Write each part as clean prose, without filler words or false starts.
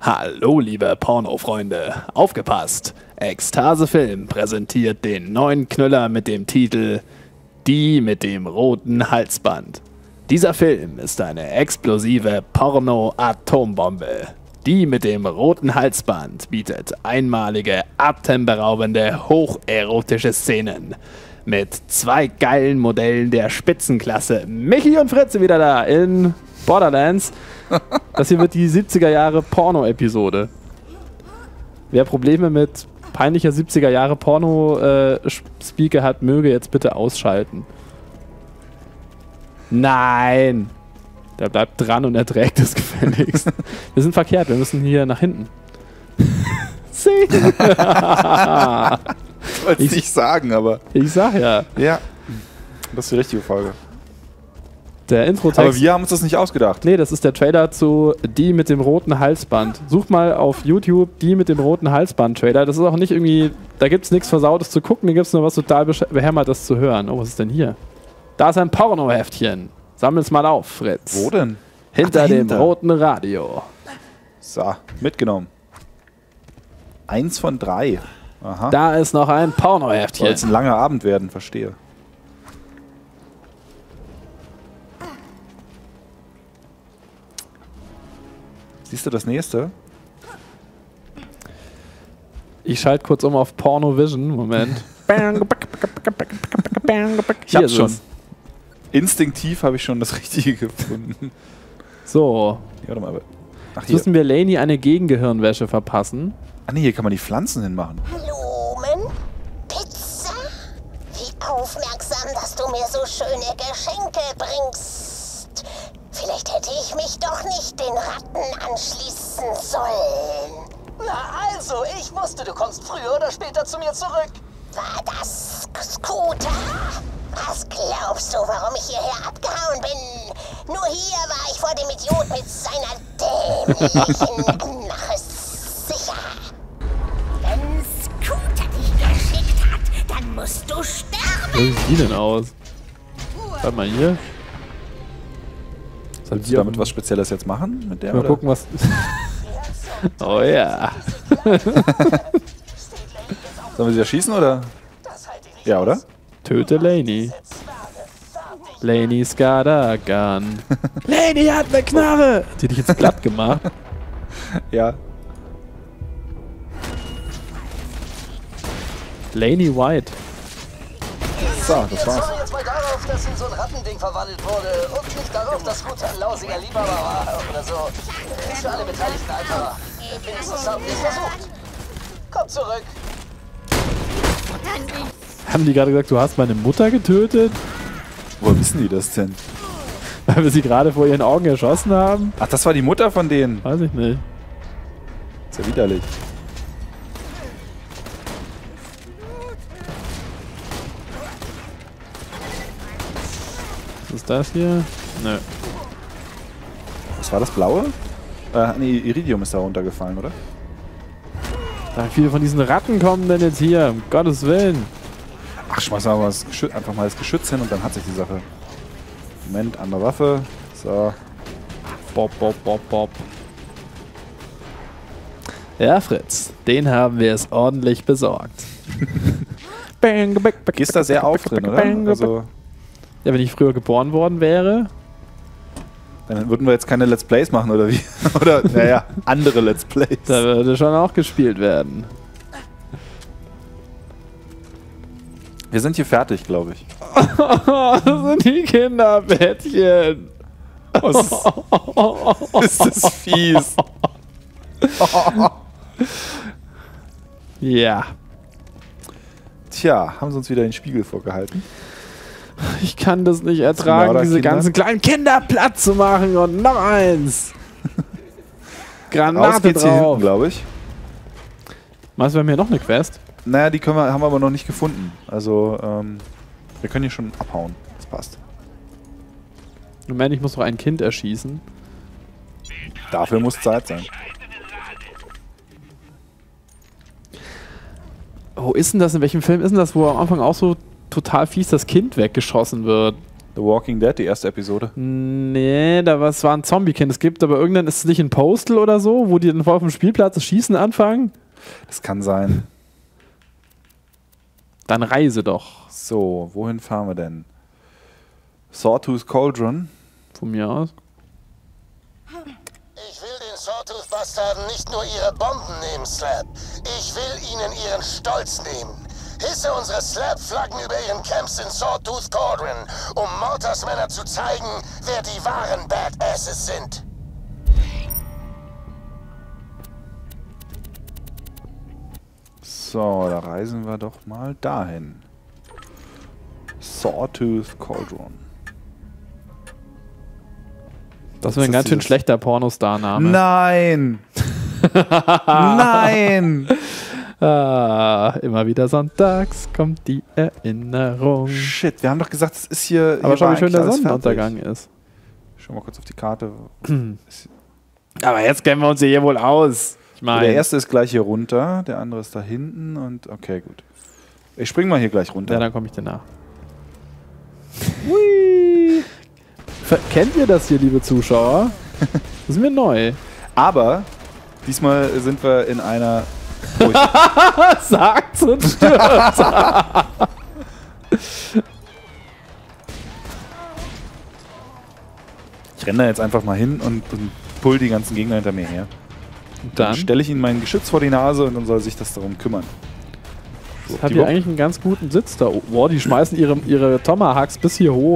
Hallo liebe Pornofreunde, aufgepasst! Ekstase Film präsentiert den neuen Knüller mit dem Titel Die mit dem roten Halsband. Dieser Film ist eine explosive Porno-Atombombe. Die mit dem roten Halsband bietet einmalige, atemberaubende, hocherotische Szenen. Mit 2 geilen Modellen der Spitzenklasse. Michi und Fritze wieder da in Borderlands. Das hier wird die 70er Jahre Porno-Episode. Wer Probleme mit peinlicher 70er Jahre Porno-Speaker hat, möge jetzt bitte ausschalten. Nein! Der bleibt dran und erträgt es gefälligst. Wir sind verkehrt, wir müssen hier nach hinten. Ich wollte es nicht sagen, aber... Ich sag ja. Ja, das ist die richtige Folge. Der Intro-Text... Aber wir haben uns das nicht ausgedacht. Nee, das ist der Trailer zu Die mit dem roten Halsband. Such mal auf YouTube Die mit dem roten Halsband-Trailer. Das ist auch nicht irgendwie... Da gibt's nichts Versautes zu gucken, da gibt's nur was total Behämmertes zu hören. Oh, was ist denn hier? Da ist ein Pornoheftchen. Sammel's mal auf, Fritz. Wo denn? Hinter dem roten Radio. So, mitgenommen. 1 von 3. Aha. Da ist noch ein Pornoheftchen. Soll jetzt ein langer Abend werden, verstehe. Siehst du das nächste? Ich schalte kurz um auf Pornovision. Moment. Ich hab's schon. Instinktiv habe ich schon das Richtige gefunden. So. Ja, warte mal. Ach, jetzt müssen wir Lainey eine Gegengehirnwäsche verpassen. Ah ne, hier kann man die Pflanzen hinmachen. Blumen? Pizza? Wie aufmerksam, dass du mir so schöne Geschenke bringst. Vielleicht hätte ich mich doch nicht den Ratten anschließen sollen. Na also, ich wusste, du kommst früher oder später zu mir zurück. War das Scooter? Was glaubst du, warum ich hierher abgehauen bin? Nur hier war ich vor dem Idiot mit seiner dämlichen Anmache sicher. Wenn Scooter dich geschickt hat, dann musst du sterben. Wie sieht die denn aus? Warte mal hier. Sollst du damit was Spezielles jetzt machen? Mit der, mal oder? Gucken, was... Oh ja. Sollen wir sie erschießen, oder? Ja, oder? Töte Lainey. Lainey's got a gun. Lainey hat eine Knarre! Hat die dich jetzt platt gemacht? Ja. Lainey White. So, das war's. Jetzt jetzt mal darauf, dass in so ein Rattending verwandelt wurde und nicht darauf, dass Scooter ein lausiger Liebhaber war oder so. Ist für alle Beteiligten einfacher. Wenigstens haben wir es versucht. Komm zurück. Haben die gerade gesagt, du hast meine Mutter getötet? Woher wissen die das denn? Weil wir sie gerade vor ihren Augen erschossen haben? Ach, das war die Mutter von denen. Weiß ich nicht. Ist ja widerlich. Was ist das hier? Nö. Was war das Blaue? Nee, Iridium ist da runtergefallen, oder? Wie viele von diesen Ratten kommen denn jetzt hier? Um Gottes Willen. Ach, schmeiß mal einfach mal das Geschütz hin und dann hat sich die Sache. Moment, andere Waffe. So. Bob, bob, bob, bob. Ja, Fritz, den haben wir es ordentlich besorgt. Gehst da sehr auf drin, oder? Also, ja, wenn ich früher geboren worden wäre. dann würden wir jetzt keine Let's Plays machen, oder wie? Oder, naja, andere Let's Plays. Da würde schon auch gespielt werden. Wir sind hier fertig, glaube ich. Das sind die Kinderbettchen. Ist das fies. Ja. Tja, haben sie uns wieder den Spiegel vorgehalten. Ich kann das nicht ertragen, diese Kinder? ganzen kleinen Kinder platt zu machen und noch eins. Raus Granate geht's hier hinten, drauf. glaube ich. Meinst du, wir haben hier noch eine Quest? Naja, die haben wir aber noch nicht gefunden. Also, wir können hier schon abhauen. Das passt. Moment, ich muss noch ein Kind erschießen. Dafür muss Zeit sein. Wo ist denn das? In welchem Film ist denn das, wo am Anfang auch so total fies das Kind weggeschossen wird? The Walking Dead, die erste Episode. Nee, es war ein Zombie-Kind. Es gibt aber irgendwann, ist es nicht ein Postal oder so, wo die dann vor auf dem Spielplatz das Schießen anfangen? Das kann sein. Dann reise doch. So, wohin fahren wir denn? Sawtooth Cauldron. Von mir aus. Ich will den Sawtooth-Bastarden nicht nur ihre Bomben nehmen, Slab. Ich will ihnen ihren Stolz nehmen. Hisse unsere Slab-Flaggen über ihren Camps in Sawtooth Cauldron, um Mortars Männer zu zeigen, wer die wahren Badasses sind. So, da reisen wir doch mal dahin. Sawtooth Cauldron. Das wäre ein ganz schön schlechter Pornostar-Name. Nein! Nein! Immer wieder sonntags kommt die Erinnerung. Shit, wir haben doch gesagt, es ist hier... Aber hier schau, war wie schön der eigentlich alles Sonnenuntergang fertig. ist. Schau mal kurz auf die Karte. Aber jetzt kennen wir uns hier wohl aus. Ich meine, Der erste ist gleich hier runter, der andere ist da hinten und... Okay, gut. Ich spring mal hier gleich runter. ja, dann komme ich dir nach. Hui. Kennt ihr das hier, liebe Zuschauer? Das ist mir neu. Aber diesmal sind wir in einer... Sagt's und stirbt. Ich renne da jetzt einfach mal hin und pull die ganzen Gegner hinter mir her. Dann Dann stelle ich ihnen mein Geschütz vor die Nase und dann soll sich das darum kümmern. So, hat ihr eigentlich einen ganz guten Sitz da. Boah, die schmeißen ihre Tomahawks bis hier hoch.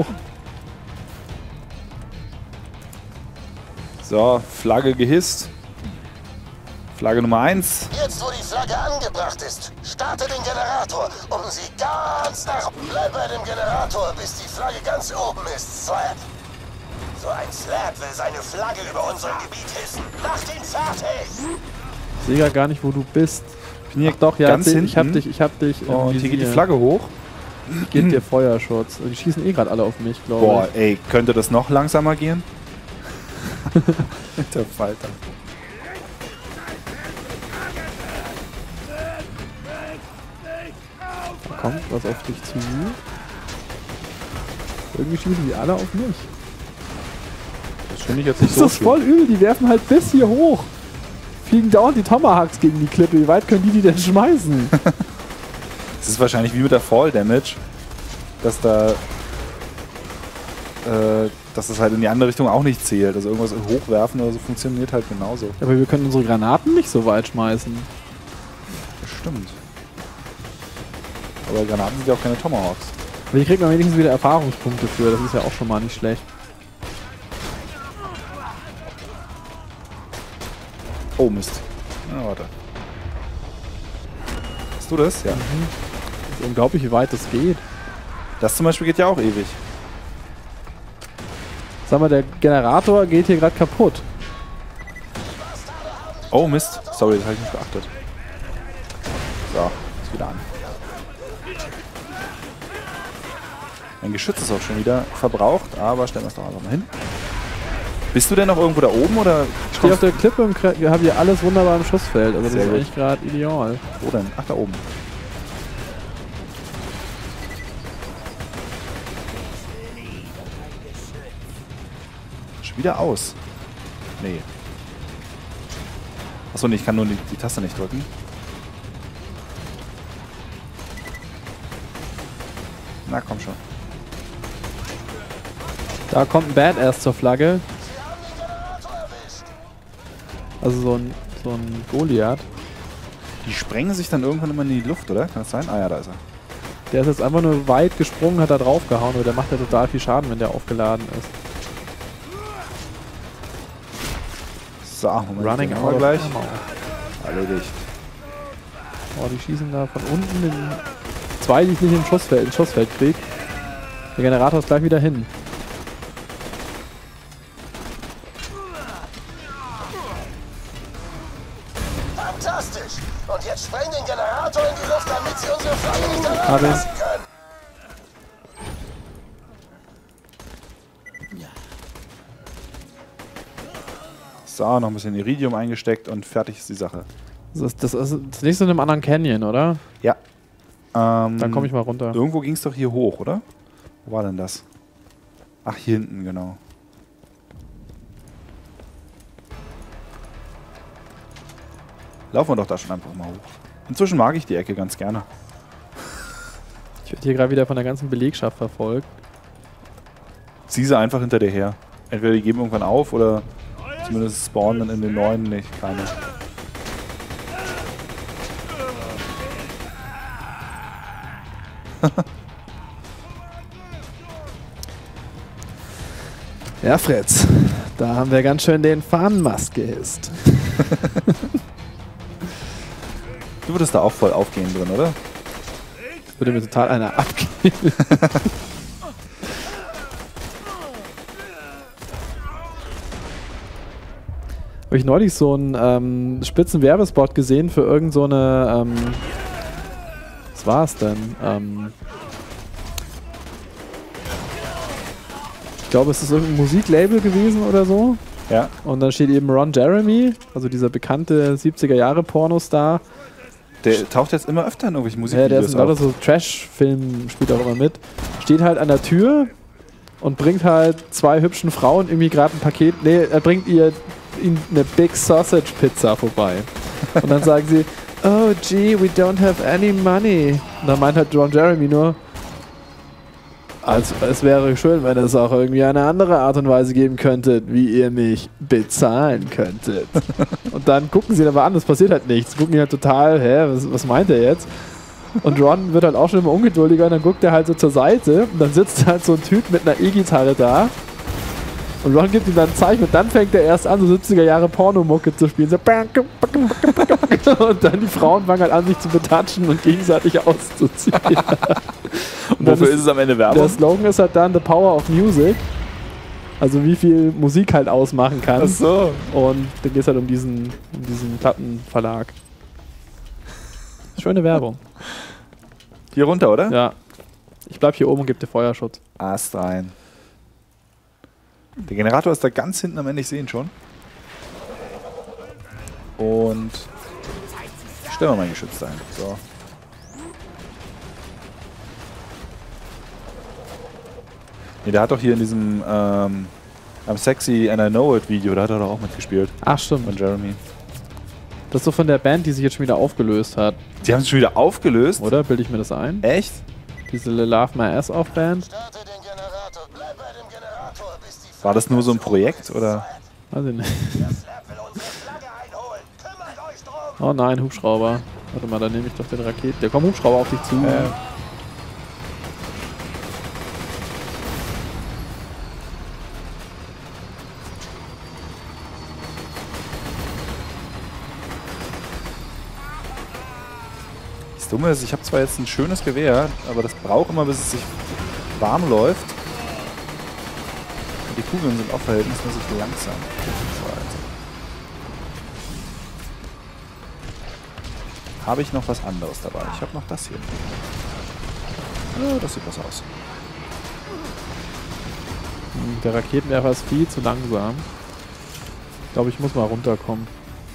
So, Flagge gehisst. Flagge Nummer 1. Jetzt, wo die Flagge angebracht ist, starte den Generator, um sie ganz nach... Bleib bei dem Generator, bis die Flagge ganz oben ist, Slab. So ein Slab will seine Flagge über unserem Gebiet hissen. Mach den fertig! Ich sehe ja gar nicht, wo du bist. Ich bin hier Doch, ja, ganz hinten. ich hab dich. im Und hier geht die Visier. Flagge hoch. Geht dir Feuerschutz. Und die schießen eh gerade alle auf mich, glaube ich. Boah, ey, könnte das noch langsamer gehen? Der Falter. Da kommt was auf dich zu. Irgendwie schießen die alle auf mich. Das finde ich jetzt nicht Das so ist schlimm. voll übel, die werfen halt bis hier hoch. Fliegen dauernd die Tomahawks gegen die Klippe. Wie weit können die denn schmeißen? Es ist wahrscheinlich wie mit der Fall Damage, dass da dass das halt in die andere Richtung auch nicht zählt. Also irgendwas hochwerfen oder so funktioniert halt genauso. Aber wir können unsere Granaten nicht so weit schmeißen. Das stimmt. Aber Granaten sind ja auch keine Tomahawks. Aber hier kriegt man wenigstens wieder Erfahrungspunkte für. Das ist ja auch schon mal nicht schlecht. Oh Mist. Na, warte. Hast du das? Ja. Das ist unglaublich, wie weit das geht. Das zum Beispiel geht ja auch ewig. Sag mal, der Generator geht hier gerade kaputt. Oh Mist. Sorry, das habe ich nicht beachtet. So, ist wieder an. Mein Geschütz ist auch schon wieder verbraucht, aber stellen wir es doch einfach mal hin. Bist du denn noch irgendwo da oben oder? Ich stehe auf der Klippe und habe hier alles wunderbar im Schussfeld. Also das Sehr ist gut. eigentlich gerade ideal. Wo denn? Ach, da oben. Schon wieder aus. Nee. Achso, nee, ich kann nur die Taste nicht drücken. Na, komm schon. Da kommt ein Badass zur Flagge. Also so ein Goliath. Die sprengen sich dann irgendwann immer in die Luft, oder? Kann das sein? Ah ja, da ist er. Der ist jetzt einfach nur weit gesprungen, hat da drauf gehauen, aber der macht ja total viel Schaden, wenn der aufgeladen ist. So, Moment, Running den haben out wir of gleich. ammo. Erledigt. Oh, die schießen da von unten in zwei, die ich nicht ins Schussfeld krieg. Der Generator ist gleich wieder hin. Fantastisch! Und jetzt spreng den Generator in die Luft, damit sie unsere Flagge nicht Hab erlauben ich. lassen können. So, noch ein bisschen Iridium eingesteckt und fertig ist die Sache. Das ist das nächste in einem anderen Canyon, oder? Ja. Dann komme ich mal runter. Irgendwo ging es doch hier hoch, oder? Wo war denn das? Ach, hier hinten, genau. Laufen wir doch da schon einfach mal hoch. Inzwischen mag ich die Ecke ganz gerne. Ich werde hier gerade wieder von der ganzen Belegschaft verfolgt. Zieh sie einfach hinter dir her. Entweder die geben irgendwann auf oder zumindest spawnen in den neuen nicht keine. Ja, Fritz, da haben wir ganz schön den Fahnenmast gehisst. Du würdest da auch voll aufgehen drin, oder? Würde mir total einer abgehen. Habe ich neulich so einen spitzen Werbespot gesehen für irgend so eine, was war es denn? Ich glaube, es ist irgendein Musiklabel gewesen oder so. Ja. Und dann steht eben Ron Jeremy, also dieser bekannte 70er-Jahre-Pornostar. Der taucht jetzt immer öfter in irgendwelchen Ja, der Musikvideos ist in lauter auf. so Trash-Filmen, spielt auch immer mit. Steht halt an der Tür und bringt halt zwei hübschen Frauen irgendwie gerade ein Paket. Nee, er bringt ihnen eine Big Sausage Pizza vorbei. Und dann sagen sie, oh gee, we don't have any money. Und dann meint halt Ron Jeremy nur, also, es wäre schön, wenn es auch irgendwie eine andere Art und Weise geben könntet, wie ihr mich bezahlen könntet. Und dann gucken sie ihn aber an, es passiert halt nichts. Gucken ihn halt total, was meint er jetzt? Und Ron wird halt auch schon immer ungeduldiger und dann guckt er halt so zur Seite und dann sitzt halt so ein Typ mit einer E-Gitarre da. Und Ron gibt ihm dann ein Zeichen und dann fängt er erst an, so 70er-Jahre Pornomucke zu spielen. So und dann die Frauen fangen halt an, sich zu betatschen und gegenseitig auszuziehen. Und wofür ist es am Ende Werbung? Der Slogan ist halt dann The Power of Music. Also wie viel Musik halt ausmachen kann. Ach so. Und da geht es halt um diesen Plattenverlag. Schöne Werbung. Hier runter, oder? Ja. Ich bleib hier oben und gebe dir Feuerschutz. Ast rein. Der Generator ist da ganz hinten am Ende, ich sehe ihn schon. Und stellen wir mein Geschütz ein. So. Nee, der hat doch hier in diesem I'm Sexy and I Know It Video, da hat er doch auch mitgespielt. Ach, stimmt. Von Jeremy. Das ist so von der Band, die sich jetzt schon wieder aufgelöst hat. Die haben es schon wieder aufgelöst? Oder? Bilde ich mir das ein? Echt? Diese Love My Ass Off Band? Starte den Generator. Bleib bei dem Generator, bis die War das nur so ein Projekt, oder? Weiß ich nicht. Der Slap will unsere Flagge einholen. Kümmert euch drum. Oh nein, Hubschrauber. Warte mal, dann nehme ich doch den Raketen. Der kommt Hubschrauber auf dich zu. Das Dumme ist, ich habe zwar jetzt ein schönes Gewehr, aber das braucht immer, bis es sich warm läuft. Und die Kugeln sind auch verhältnismäßig langsam. So, also. Habe ich noch was anderes dabei? Ich habe noch das hier. Ja, das sieht was aus. Der Raketenwerfer ist viel zu langsam. Ich glaube, ich muss mal runterkommen.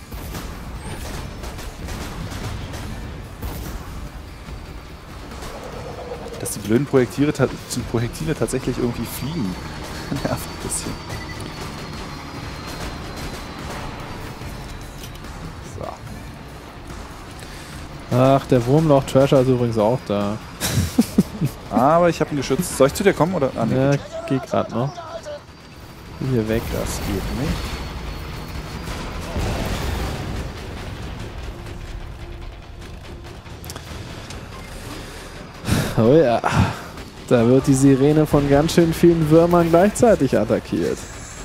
Dass die blöden Projektile tatsächlich irgendwie fliegen. Nervt ein bisschen. So. Ach, der Wurmloch-Trasher ist übrigens auch da. Aber ich habe ein Geschütz. Soll ich zu dir kommen? Oder? Ah, nee, Ja, gut. geht gerade noch. Hier weg. Das geht nicht. Oh ja. Da wird die Sirene von ganz schön vielen Würmern gleichzeitig attackiert.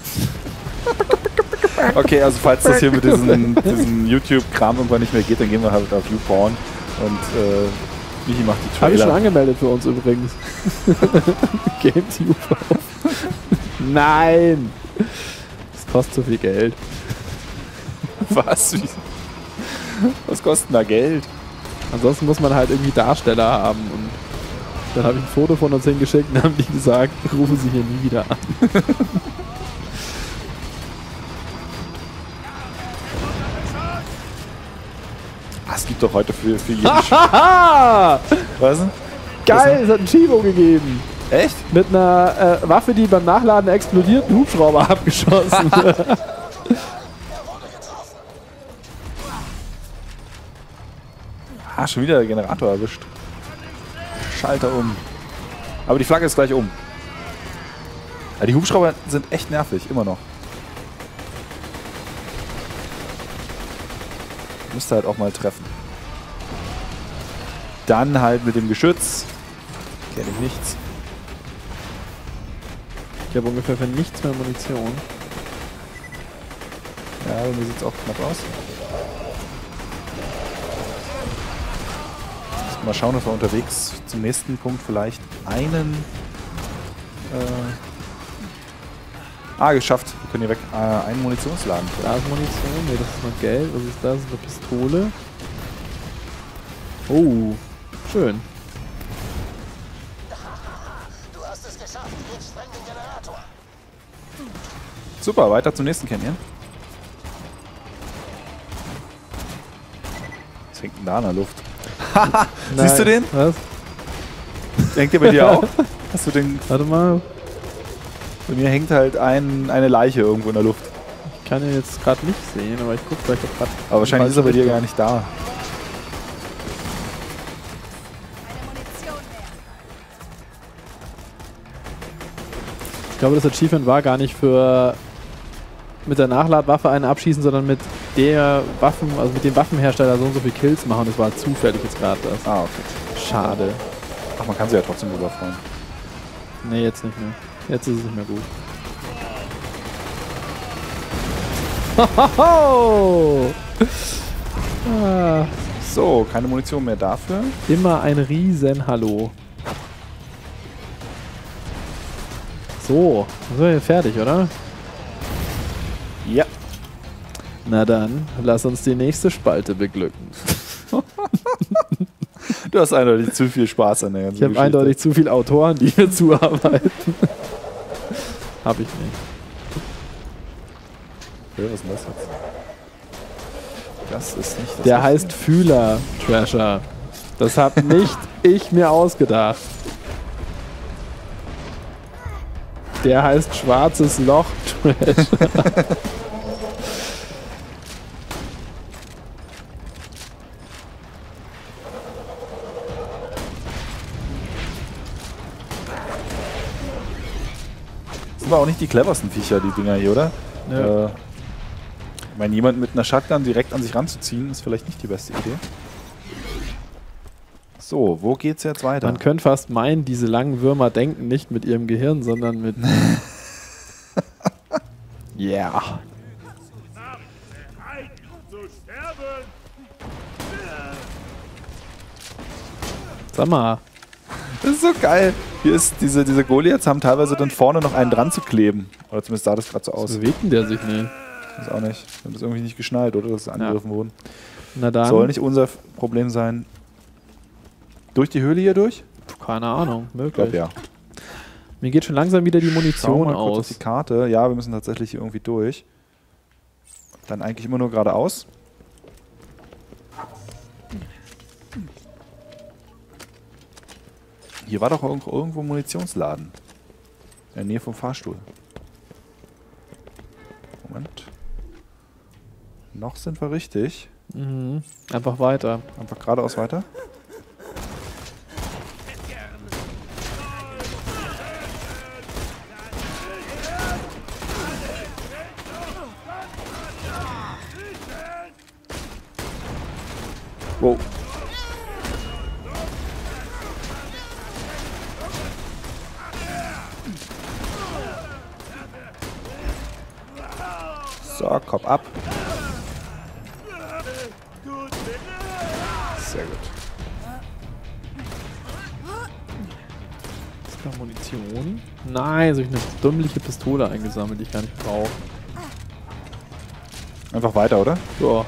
Okay, also falls das hier mit diesem YouTube-Kram irgendwann nicht mehr geht, dann gehen wir halt auf YouPorn und Michi macht die Habe ich schon Trailer. angemeldet für uns übrigens. GameTube auf. Nein! Das kostet zu viel Geld. Was? Was kostet denn da Geld? Ansonsten muss man halt irgendwie Darsteller haben. Und dann habe ich ein Foto von uns hingeschickt und haben die gesagt, rufen Sie hier nie wieder an. Ah, es gibt doch heute für jeden Haha! Was denn? Geil, es hat ein Chibo gegeben. Echt? Mit einer Waffe, die beim Nachladen explodiert, einen Hubschrauber abgeschossen. Ah, schon wieder der Generator erwischt. Schalter um. Aber die Flagge ist gleich um. Ja, die Hubschrauber sind echt nervig, immer noch. Müsste halt auch mal treffen. Dann halt mit dem Geschütz. Kenne ich nichts. Ich habe ungefähr für nichts mehr Munition. Ja, bei mir sieht es auch knapp aus. Mal schauen, dass wir unterwegs zum nächsten Punkt vielleicht einen... geschafft. Wir können hier weg einen Munitionsladen. Da ist Munition. Ne, das ist noch Geld. Was ist das? Das ist eine Pistole. Oh, schön. Du hast es geschafft. Jetzt spreng den Generator. Super, weiter zum nächsten Canyon. Was hängt denn da in der Luft? Siehst du den? Was? Hängt der bei dir auch? Hast du den? Warte mal. Bei mir hängt halt eine Leiche irgendwo in der Luft. Ich kann ihn jetzt gerade nicht sehen, aber ich gucke vielleicht auch gerade. Aber wahrscheinlich ist er bei dir gar nicht da. Ich glaube, das Achievement war gar nicht für mit der Nachladwaffe einen abschießen, sondern mit der Waffen, also mit dem Waffenhersteller so und so viel Kills machen. Das war zufällig jetzt gerade das. Ah, okay. Schade. Ach, man kann sie ja trotzdem überfallen. Nee, jetzt nicht mehr. Jetzt ist es nicht mehr gut. Ah, So, keine Munition mehr dafür. immer ein Riesen-Hallo. So, dann sind wir hier fertig, oder? Ja. Na dann, lass uns die nächste Spalte beglücken. Du hast eindeutig zu viel Spaß an der ganzen Ich habe Geschichte. eindeutig zu viele Autoren, die hier zuarbeiten. Hab ich nicht. Okay, was ist denn das jetzt? Das ist nicht das. Der heißt Fühler Trasher. Das hab nicht ich mir ausgedacht. Der heißt Schwarzes Loch Trasher. Das sind aber auch nicht die cleversten Viecher, die Dinger hier, oder? Ja. Ich meine, jemanden mit einer Shotgun direkt an sich ranzuziehen, ist vielleicht nicht die beste Idee. So, wo geht's jetzt weiter? Man könnte fast meinen, diese langen Würmer denken nicht mit ihrem Gehirn, sondern mit... Yeah. Sag mal. Das ist so geil. Hier ist diese Goliaths haben teilweise dann vorne noch einen dran zu kleben. Oder zumindest sah das gerade so aus. Bewegt denn der sich nicht? Das auch nicht. Wir haben das irgendwie nicht geschnallt, oder? Dass sie angegriffen wurden. Na dann. Soll nicht unser Problem sein. Durch die Höhle hier durch? Keine Ahnung, Ich möglich. glaube ja. Mir geht schon langsam wieder die Schau Munition mal kurz auf aus. die Karte. Ja, wir müssen tatsächlich hier irgendwie durch. Dann eigentlich immer nur geradeaus. Hier war doch irgendwo ein Munitionsladen. In der Nähe vom Fahrstuhl. Moment. Noch sind wir richtig. Mhm. Einfach weiter. Einfach geradeaus weiter. Wow. So, Kopf ab. Sehr gut. Ist da Munition? Nein, so ich eine dümmliche Pistole eingesammelt, die ich gar nicht brauche. Einfach weiter, oder? Ja.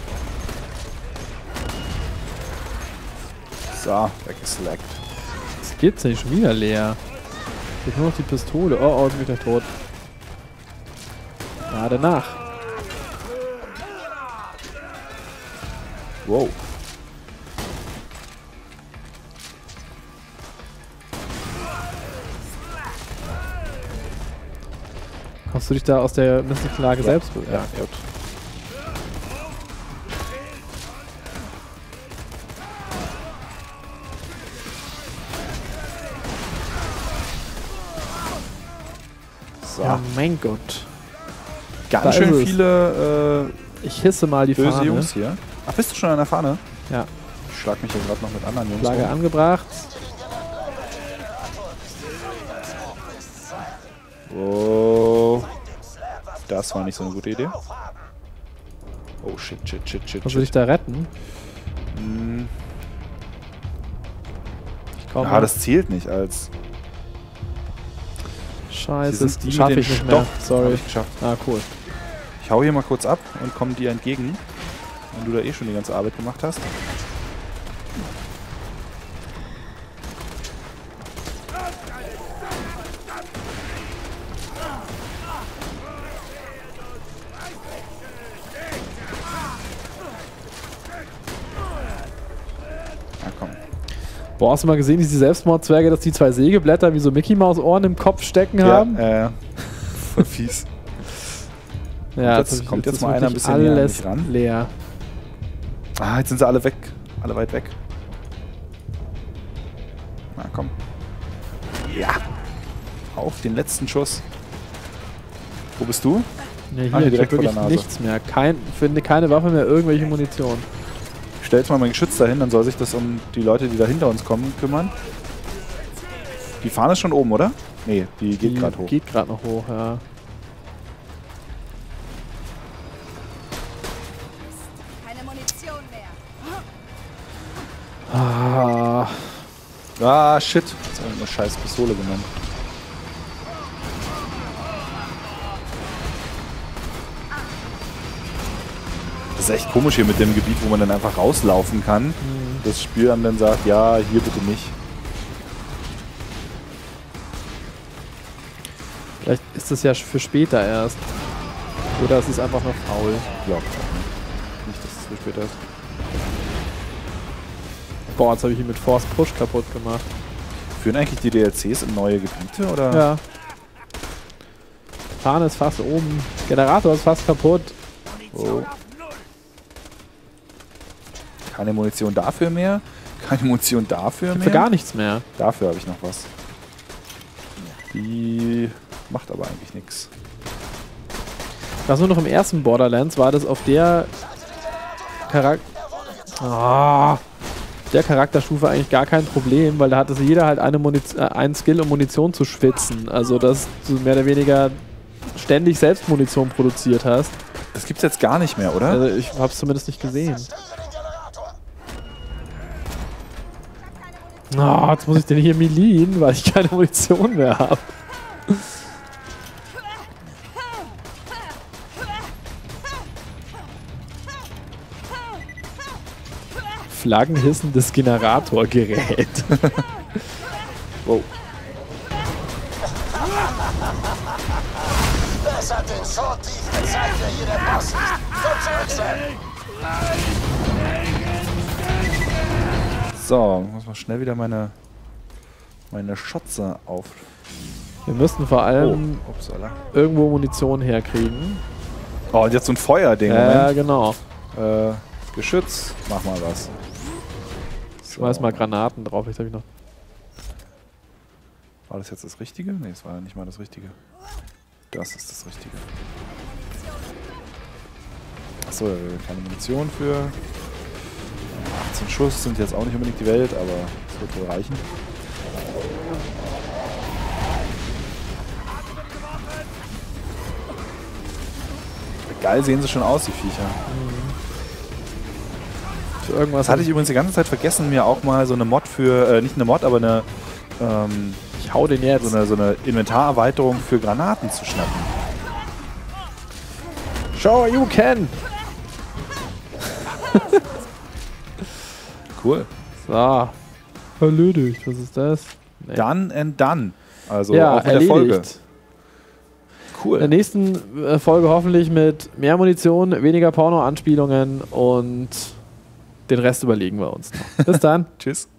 So, weggeslackt. Was gibt's denn? Schon wieder leer. Jetzt nur noch die Pistole. Oh, jetzt bin ich gleich tot. Gerade nach. Wow. Kannst du dich da aus der misslichen Lage selbst... Ja, gut. So. Ja, mein Gott. Da Ganz ist schön es. viele Ich hisse mal die böse Fahne. Jungs hier. Ach, bist du schon an der Fahne? Ja. Ich schlag mich hier gerade noch mit anderen Jungs Flagge rum. angebracht. Oh. Das war nicht so eine gute Idee. Oh, shit. Kannst du dich da retten? Ich komme. Ah, das zählt nicht als... Scheiße, Hier sind die das schaffe mit ich dem nicht mehr. Stoff. Hab Sorry. ich geschafft. Ah, cool. Ich hau hier mal kurz ab und komme dir entgegen, wenn du da eh schon die ganze Arbeit gemacht hast. Ja, komm. Boah, hast du mal gesehen, diese Selbstmordzwerge, dass die 2 Sägeblätter wie so Mickey-Maus-Ohren im Kopf stecken haben? Ja, voll fies. Ja, jetzt hab kommt ich- jetzt ist mal einer ein wirklich bisschen näher an alles mich ran. leer. Ah, jetzt sind sie alle weg. Alle weit weg. Na komm. Ja. Auf den letzten Schuss. Wo bist du? Ja, hier, Ah, hier ich direkt hab vor der wirklich Nase. nichts mehr. Finde keine Waffe mehr, irgendwelche Munition. Ich stell jetzt mal mein Geschütz dahin, dann soll sich das um die Leute, die da hinter uns kommen, kümmern. Die Fahne ist schon oben, oder? Nee, die geht gerade hoch. Geht gerade noch hoch, ja. Keine Munition mehr. Ah, Ah, shit. Jetzt habe ich eine scheiß Pistole genommen. Das ist echt komisch hier mit dem Gebiet, wo man dann einfach rauslaufen kann. Das Spiel einem dann sagt, ja, hier bitte nicht. vielleicht ist das ja für später erst. Oder es ist einfach nur faul. Ich glaube nicht, dass es zu spät ist. Boah, jetzt habe ich ihn mit Force Push kaputt gemacht. Führen eigentlich die DLCs in neue Gebiete, oder? Ja. Fahne ist fast oben. Generator ist fast kaputt. Oh. Keine Munition dafür mehr. Keine Munition dafür Für mehr. gar nichts mehr. Dafür habe ich noch was. Die macht aber eigentlich nichts. Was nur noch im ersten Borderlands war, das auf der der Charakterstufe eigentlich gar kein Problem, weil da hatte jeder halt einen Skill, um Munition zu schwitzen. Also, dass du mehr oder weniger ständig selbst Munition produziert hast. Das gibt's jetzt gar nicht mehr, oder? Also, ich habe es zumindest nicht gesehen. Jetzt muss ich den hier meleen, weil ich keine Munition mehr habe. Flaggenhissendes Generatorgerät. Wow. Das hat den Sword Thief gezeigt, wer hier der Boss ist. Komm zurück, Sam. So, muss mal schnell wieder meine Schotze auf. Wir müssten vor allem Upsala. irgendwo Munition herkriegen. Oh, und jetzt so ein Feuerding. Ja, Moment. genau. Geschütz, mach mal was. Schmeiß mal Granaten drauf. Jetzt habe ich noch. War das jetzt das Richtige? Ne, es war ja nicht mal das Richtige. Das ist das Richtige. Achso, keine Munition für. 18 Schuss sind jetzt auch nicht unbedingt die Welt, aber es wird wohl reichen. Geil sehen sie schon aus, die Viecher. Für irgendwas Das hatte ich übrigens die ganze Zeit vergessen, mir auch mal so eine Mod für, nicht eine Mod, aber eine, Ich hau den jetzt. so eine Inventarerweiterung für Granaten zu schnappen. Show you can! Cool. So. Erledigt. Was ist das? Done and done. Also Ja, auch mit der erledigt. Folge. In der Cool. nächsten Folge hoffentlich mit mehr Munition, weniger Porno-Anspielungen und den Rest überlegen wir uns noch. Bis dann. Tschüss.